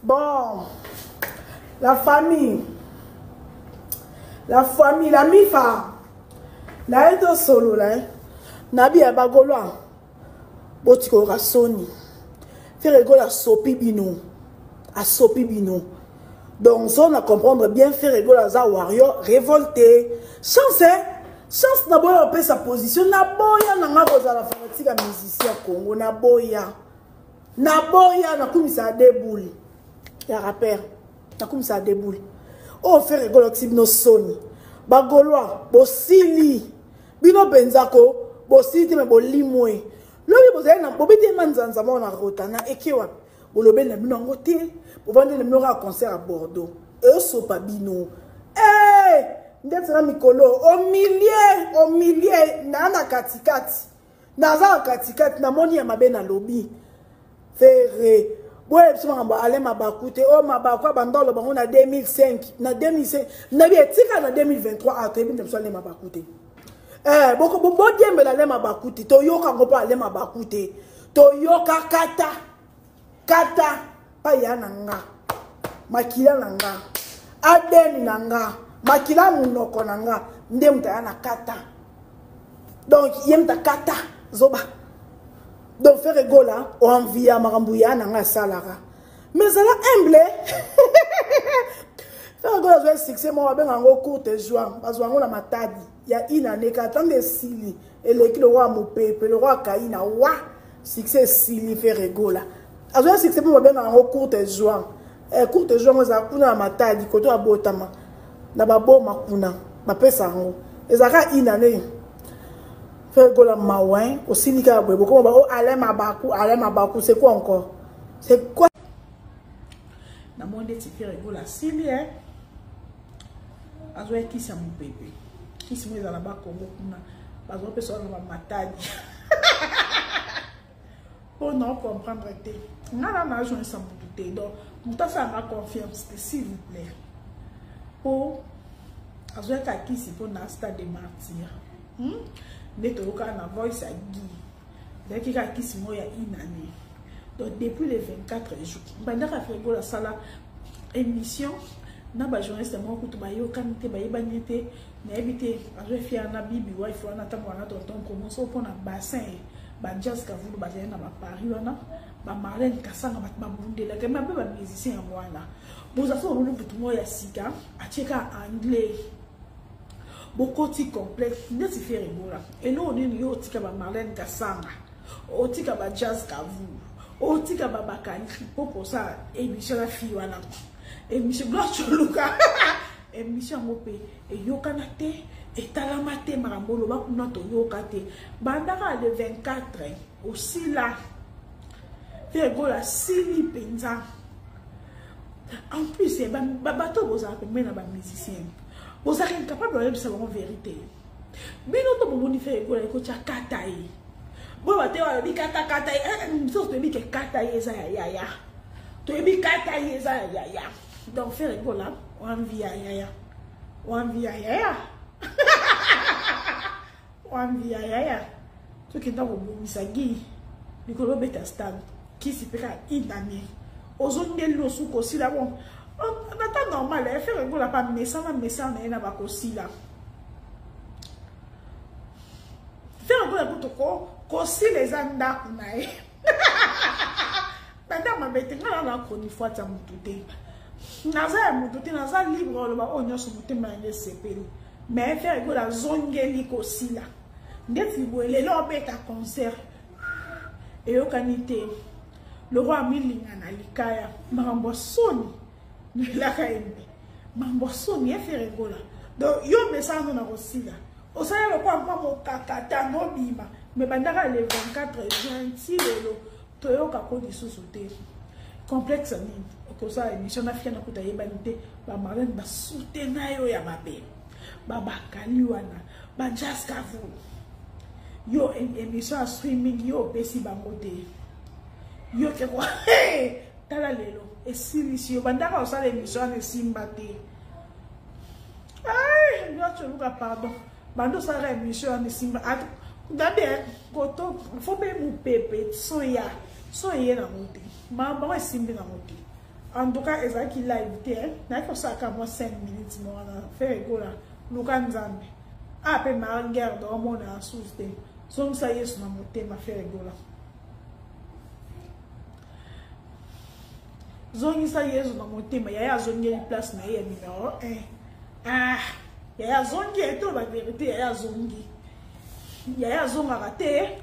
Bon, la famille, la mifa, na edo solo là, nabi abagolwa, botiko rasoni, faire rigolo à sopi bino, Donc, ça, on a comprendre bien, faire rigolo à za warrior, révolté, chance, hein, chance na boya opé sa position, na boya na nga boza la fanatique à musicien Congo, na boya, na kumisa déboule. Ya rappeur na comme ça déboule oh faire rigolo no soni bagolwa bosili bino benzako bosili me bolimwe lobi bozali na bobite manzanza mona rotana ekiwa bolobe na bino ngote bovande na bino concert à Bordeaux e sopa bino ndetsa mikolo au milieu na katikati naza katikati na moni ya mabe na lobi ferre. Ouais, si on va aller m'abacoute, oh m'abacou, bandolo, on a 2005, na 2005, na bien tika na 2023, ah très bien, tu aller m'abacoute. Beaucoup bien me aller m'abacoute, toyoka on peut aller m'abacoute, toyoka kata, pa ya nanga, makila nanga, aden nanga, makila munoko nanga, ndem ta na kata. Donc yem ta kata, zoba. Donc, faire rigolo, on vit à Marambouya, dans salara. Mais ça l'a humble. Faire rigolo, je vais succès, moi, je vais en cours de juin. Parce que on a ma tadi. Il y a une année, quand on est sili, et le roi Moupé, le roi Kaina, wa, succès sili, faire rigolo. Je vais succès, moi, je vais en cours de juin. Cours de juin, moi, je vais ma tadi, quand on a botama. Na babo makuna, ma pesa ngo. Et ça a une année. Faire gola maouin aussi ni ka bwebo comme ba o ale mabaku c'est quoi encore c'est quoi na monde ti faire gola sili azo qui ça mon bébé qui se moi za ba Congo kuna bazo personne na matadi pour non comprendre té na joindre ça mon douter donc muta ça ma confiance s'il vous plaît pour azo qui si pour na stade de martyr Neto na voice à Guy. Donc, il y a qui s'y moya une année. Donc, depuis les 24 jours, pendant que fait la salle émission, na ba journaliste moi kutu ba yo kanite ba yebanite na ebité azo fier na bibi wa ifo na tango na tonton promotion pour na bassin ba jazz ka vulu ba na ba Paris wana ba Marlène Kasanga ba bundela ke ma ba musicien ya mwana. Boza so rulu butu moya sika acheka anglais. Bokoti complexe ndeti faire ebola et nous on est yo tika ba Marlène Kasanga o tika ba jazz kavu o tika ba bakani pour ça émission la fille wana émission blanche luka émission ngopé et yo kanate et talamate marambolo ba kuna to yo kate bandaka le 24 aussi là faire ebola sili penza en plus c'est ba bato boza pe mena ba musicien. Vous êtes incapable de savoir la vérité. Mais nous avons fait que vous avez kataï. Vous avez dit kataï. Nous avons dit que kataï est ya. Tu as dit kataï est ya. Donc, faire que là, on vit ya. On vit ya. On vit ya. Ce qui est dans le misagi, Nicolas Betastan, qui s'y perd inanné. Aux zones de l'eau sous aussi là. On attend normal, elle fait rigolo pas messant na ba kosi là. Faire rigolo pour kosi les anda nae. Pendant ma bête na koni fois ta mutute. Naza mutute naza libre le ba onyo so mutute ma sepeli. Mais faire rigolo la zongeli kosi là. Ndeti boele lo beta concert. Et au kanité. Le roi Milinga na likaya marambo soni. La kaimbe mambo soni fait rigola donc yo message na osila osala le kwa mo kakata no bima mais bandaka le 24 gentil lelo toyoka ko disusu te complexe ni ko sa émission na fia na kuta yebanite ba Marlène ba soutenir yo ya mabe ba bakali wana ba jazz kavu yo émission streaming yo pesi bango te yo ke kwa tala lelo. Et si ici, bandaka osala émission ne simbate. Ay, yo tu luka pardon. Bando sala émission ne simbate. Dade koto, faut be mu pepe soya. Soya na muti. Ma ba simbi na muti. En tout cas, ezaki live na ko saka mo 5 minutes mo na faire gola luka nzambe. Ape ma garde o mo na asuste. Son sa yesu na motema faire gola. Zongi sa yesu na motema ya zongi place na ye numéro 1. Ah, ya zongi eto la vérité ya zongi. Ya zonga raté.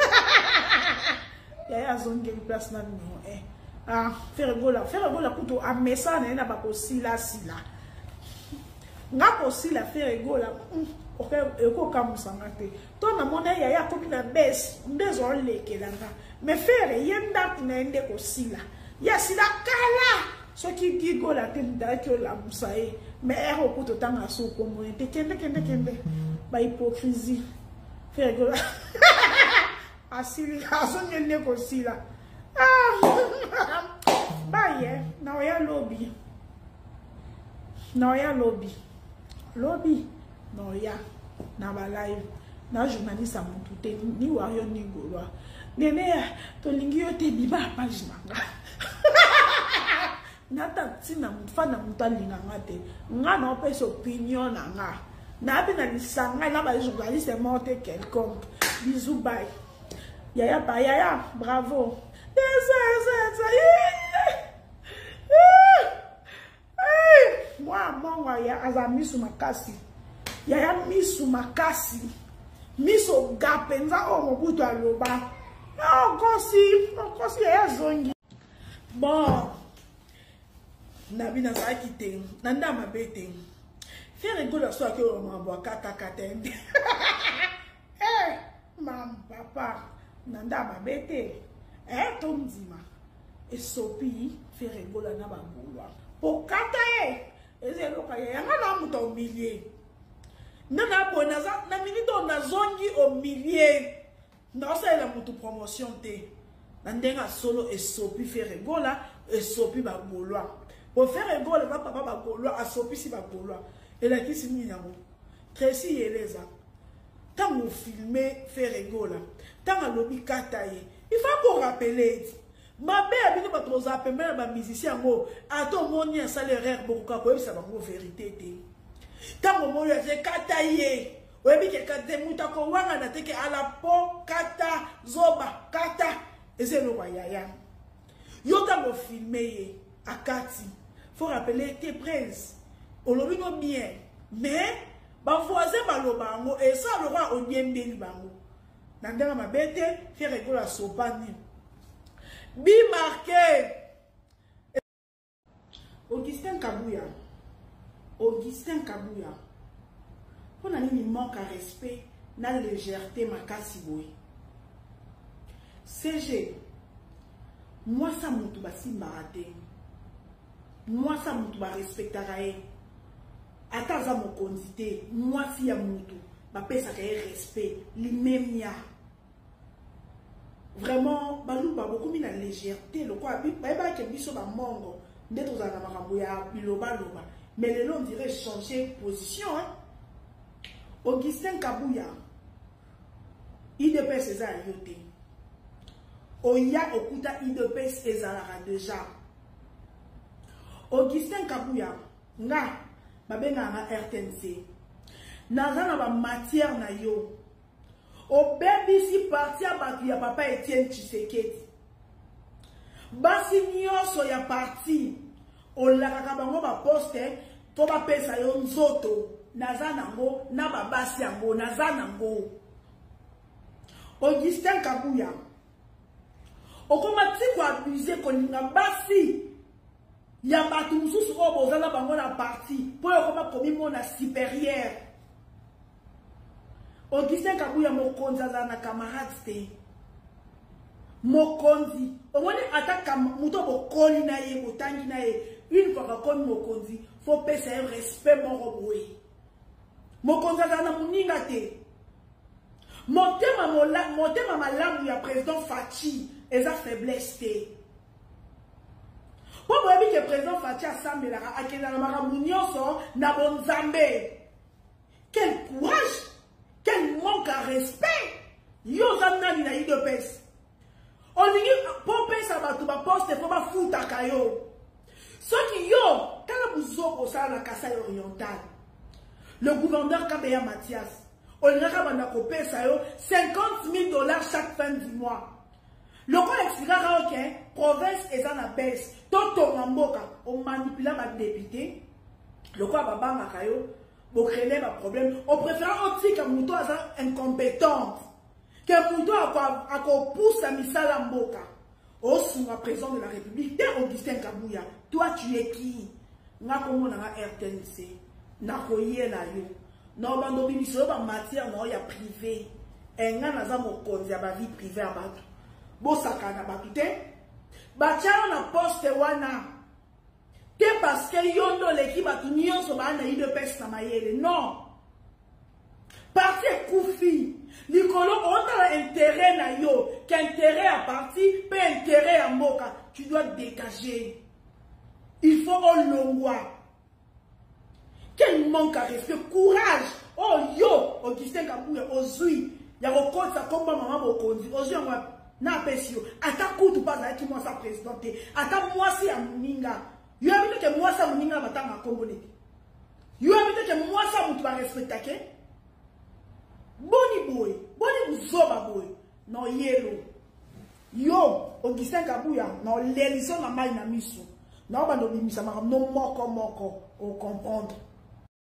Ya zongi place na numéro 1. Ah, faire gola kuto a message na ba ko sila. Nga ko sila faire gola. OK, eko kamusanga te. To na mona ya ko na bes, ndezo lekelanga. Me faire yenda na ende ko sila. Ya sila kala. So ki gigola te ndaki la musae. Me ero kuto tanga so ko mo te kende. Ba hypocrisie. Faire gola. Asili asonye ne ko sila. Baye, na oya lobby. Na oya lobby. Lobby, na oya. Na ba live. Na journaliste a montute ni wayo ni golwa. Nene, to lingi yo te biba page nanga. Nata tina mfana mutalinga ngate. Nga na opesa opinion nga. Na bi na lisanga na ba journaliste monte quelconque. Bisous bye. Yaya, bravo. Moi, ya azamisu makasi. Yaya misu makasi. Miso gapenza o mobutu aloba. Okosi yaya zongi. Bon. Nabina za kite. Nanda mabete. Faire gola so ke o mabo kata katende. Mam papa. Nanda mabete. Tomzima. Et sopi faire gola na bangulwa. Po kata ezeloka ya ngana muto au milieu. Nana bonaza na minito na zongi au milieu. Na ça la muto promotion te. Nandenga solo et sopi faire gola et sopi bangulwa. Pour faire gola na papa bangulwa a sopi si bangulwa. Et la kisi minamo. Tracy Eleza. Tant vous filmer faire gola. Tant lobi kata ye. Il faut qu'on rappelle. Ma mère a dit que vous avez un musicien. À ton moment, il y a un salaire beaucoup de ça va vous vérité. Tant que vous avez kataye. Oui, mais quelqu'un de moutako wanga na teke à la po kata zoba kata. Et c'est le royaya. Yo ta mo filmer à Kati. Faut rappeler tes princes. On le vit bien. Mais ba voisin baloba ngo et ça le roi on bien bien bango. Nandanga mabete faire rigolo à sopani. Bi marqué. Augustin Kabouya. On a mis manque à respect, na légèreté makasi boy. CG. Moi ça mutu basi mbarate. Moi ça mutu ba respectarae. Ataza mo kondité, moi si ya mutu ba pesa ka respect, li memia. Vraiment, balou ba beaucoup mis la légèreté, le quoi ba ke biso ba mongo, ndeto za na makambo ya biloba loba. Mais les on dirait changer position hein. Augustin Kabouya. IDPS eza yote. Oya okuta IDPS ezalara déjà. Augustin Kabouya nga babenga na RTNC. Nazana ba matière na yo. O baby si parti a batu ya papa Etienne Tshisekedi. Basi nyonso ya parti o lakaka bango ba poste to ba pesa yo nzoto nazana ngo na ba basi yango nazana ngo. Augustin Kabouya okoma tiko abusé koninga basi ya batu mususu o bozala bango na parti po okoma komi mona supérieur. Augustin Kabouya mokonzi azana camarade te. Mokonzi omoni ataka muto bokoli na ye botangi na ye une fois que comme mokonzi faut pesa un respect moko boye. Mokonzi azana muninga te. Motema malamu ya président Fachi eza faiblesse te. Po boyebi ke président Fachi asambelaka akendaka makambo nyonso na bonzambe. Quel courage, quel manque à respect. Yo zamnani na IDPS. On dit pour pesa batu ba poste pour ba futa kayo. Ce qui yo, quand vous avez ça la Kasaï orientale, le gouverneur Kabeya Mathias, on a coupé ça 50 000 $ chaque fin du mois. Le quoi expliquera que province est en baisse. Tout en mboka, on manipule les députés. Le quoi babanga kayo, pour créer un problème. On préfère aussi que Mouto soit incompétente. Que Mouto a poussé à Misala Mboka. Au sous la président de la République, t'es Augustin Kabouya. Toi, tu es qui? N'a comme on a RTNC. N'a koyé la yo. Non, bando bibiso ba matière non ya privé. Et nga naza mo konzi ba vie privée à batu. Bo sakana batu te. Ba tia na poste wana. Te parce que yondo l'équipe batu nyonso ba na ide peste na mayele. Non. Parti koufi. Likolo on a intérêt na yo, qu'intérêt à parti, pas intérêt à moka. Tu dois dégager. Il faut au longwa. Quel manque à respect, courage. Oh yo, Augustin Kabouya, Ozui, ya rekodi sa komba maman bokondi. Ozui on va na pesio. Ata kutu pas na ki moi sa présidente. Ata moi si ya muninga. Yo habite que moi sa muninga batanga kombone. Yo habite que moi sa mutu ba respecta ke. Boni buzoba boy. No yelo. Yo, Augustin Kabouya, no l'élection na mai na miso. Non, bah, non, moko, au comprendre.